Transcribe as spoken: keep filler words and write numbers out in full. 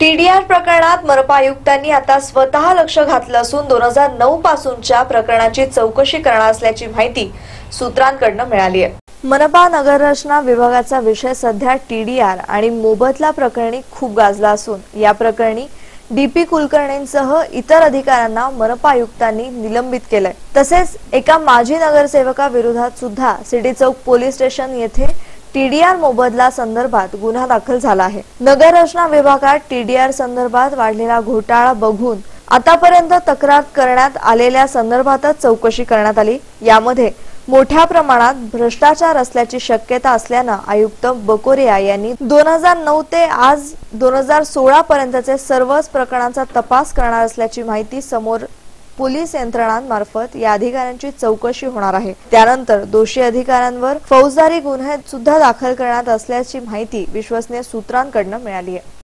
TDR प्रकरणात मनपा आयुक्तांनी आता स्वतः लक्ष घातलं असून दोन हजार नऊ पासूनच्या प्रकरणाची चौकशी करणार असल्याची माहिती सूत्रांकडून मिळाली आहे। मनपा नगररचना विभागाचा विषय सध्या टीडीआर आणि मोबदला प्रकरणी खूप गाजला असून या प्रकरणी डीपी कुलकर्णींसह इतर अधिकाऱ्यांना मनपा आयुक्तांनी निलंबित केलंय। तसेच एका माजी नगरसेवकाविरोधात सुद्धा सिटी चौक पोलीस स्टेशन येथे टीडीआर मोबदला संदर्भात गुन्हा दाखल झाला आहे। नगररचना विभागात टीडीआर संदर्भात वाढलेला घोटाळा बघून आतापर्यंत तक्रार करण्यात आलेल्या संदर्भातच चौकशी करण्यात आली। यामध्ये मोठ्या प्रमाणात भ्रष्टाचार असल्याची शक्यता असल्याने आयुक्त बकोरिया यांनी दोन हजार नऊ ते आज दोन हजार सोळा पर्यंतचे सर्वच प्रकरणांचा तपास करणार असल्याची माहिती समोर पोलीस यंत्रणांमार्फत या अधिकाऱ्यांची चौकशी होणार आहे। त्यानंतर दोषी अधिकाऱ्यांवर फौजदारी गुन्हे सुद्धा दाखल करण्यात असल्याची माहिती विश्वसनीय सूत्रांकडून मिळाली आहे।